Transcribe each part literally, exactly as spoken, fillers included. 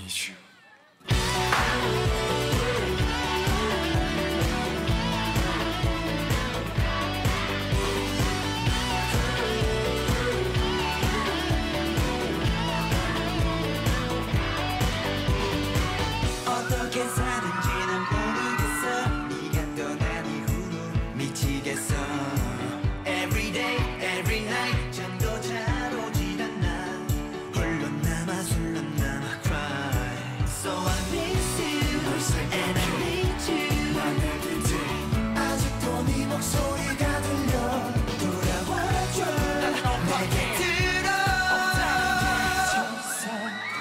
need you. 어떻게 사는지는 모르겠어. 네가 떠난 이후로 미치겠어. Every day, every night 잠도 잘 오질 않아. 홀로 남아 술로 남아 cry. So I miss you and I need you. 난 everyday 아직도 네 목소리가 들려. 돌아와줘 내게 들어. 천사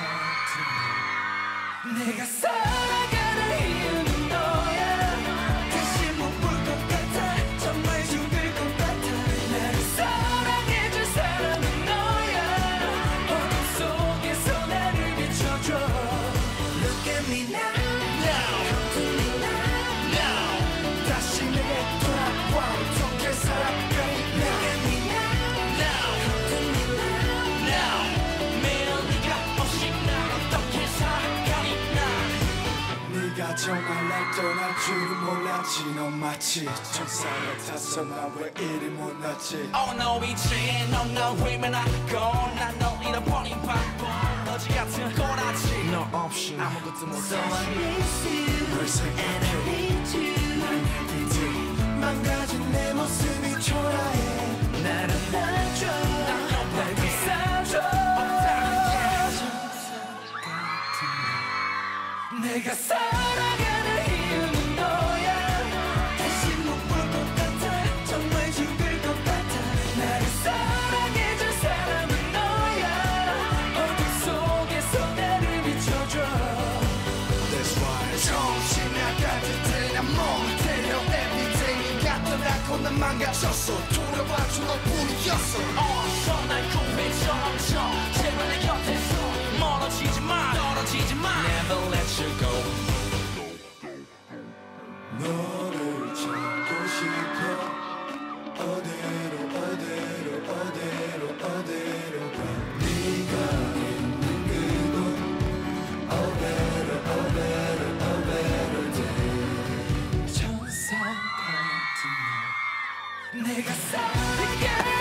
같은 내가 살아가는 이유는 너야. 다시 못 볼 것 같아. 정말 죽을 것 같아. 나를 사랑해줄 사람은 너야. 어둠 속에서 나를 비춰줘. Look at me now. Come to me now. now 다시 내게 돌아와 어떻게 살아가니 Look at me now. Come to me now. now 매일 네가 없이 난 어떻게 살아가니 난. 네가 정말 날 떠날 줄은 몰랐지. 넌 마치 천사 같았어. 난 왜 이리 못났지. Oh no 이제 넌나 외면하고 난 널 잃어버린 바보 너지 같은 꼬라지 너 없이 아무것도 So I 못하지 miss you 널 and I 생각해 need you. 난 everyday 망가진 내 모습이 초라해. 나를 놔줘 날 비싸줘. 내가 살아가는 이유는 너야. 다시 못 볼 것 같아. 정말 죽을 것 같아. 나를 사랑해줄 사람은 너야. 어둠 속에서 나를 비춰줘. That's why 정신 나갈 때 난 멍때려 everyday 네가 떠나고 난 망가졌어. 돌아와줘 너뿐이었어. 어서 날 구해줘 제발 내 곁에서 멀어지지 마 떨어지지 마 Never let you go 너를 찾고 싶어. 어디로 어디로 어디로 어디로 가. 네가 있는 그곳 Oh better oh better oh better day. 천사 같은 날 내가 살게.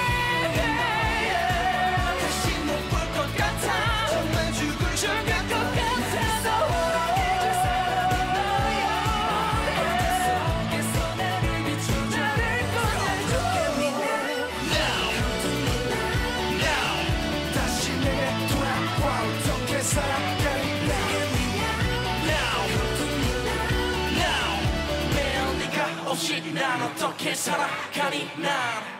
다시 못 볼 것 같아. 정말 죽을 죽을 것 같아. 사랑해줄 사람은 너야. 어둠 속에서 나를 비춰줘. 나를 꺼내줘. Look at me now. Come to me now. now 다시 내게 돌아와 어떻게 살아가니 Look at me now. Now Come to me now. now 매일 네가 없이 난 어떻게 살아가니 난